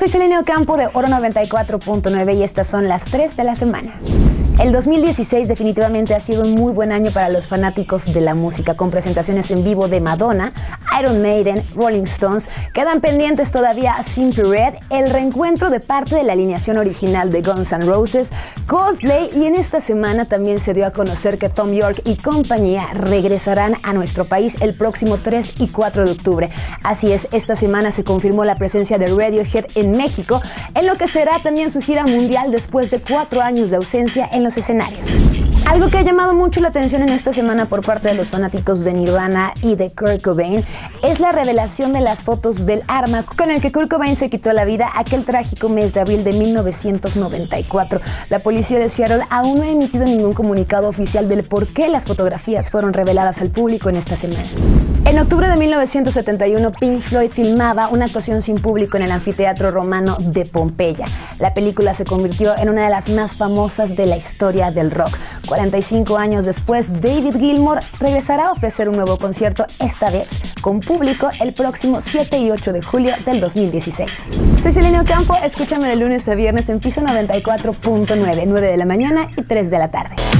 soy Selene Ocampo de Oro 94.9 y estas son las 3 de la semana. El 2016 definitivamente ha sido un muy buen año para los fanáticos de la música, con presentaciones en vivo de Madonna, Iron Maiden, Rolling Stones. Quedan pendientes todavía Simply Red, el reencuentro de parte de la alineación original de Guns N' Roses, Coldplay, y en esta semana también se dio a conocer que Thom Yorke y compañía regresarán a nuestro país el próximo 3 y 4 de octubre. Así es, esta semana se confirmó la presencia de Radiohead en México, en lo que será también su gira mundial después de 4 años de ausencia en los escenarios. Algo que ha llamado mucho la atención en esta semana por parte de los fanáticos de Nirvana y de Kurt Cobain es la revelación de las fotos del arma con el que Kurt Cobain se quitó la vida aquel trágico mes de abril de 1994. La policía de Seattle aún no ha emitido ningún comunicado oficial del por qué las fotografías fueron reveladas al público en esta semana. En octubre de 1971, Pink Floyd filmaba una actuación sin público en el anfiteatro romano de Pompeya. La película se convirtió en una de las más famosas de la historia del rock. 45 años después, David Gilmour regresará a ofrecer un nuevo concierto, esta vez con público, el próximo 7 y 8 de julio del 2016. Soy Selene Ocampo, escúchame de lunes a viernes en Piso 94.9, 9 de la mañana y 3 de la tarde.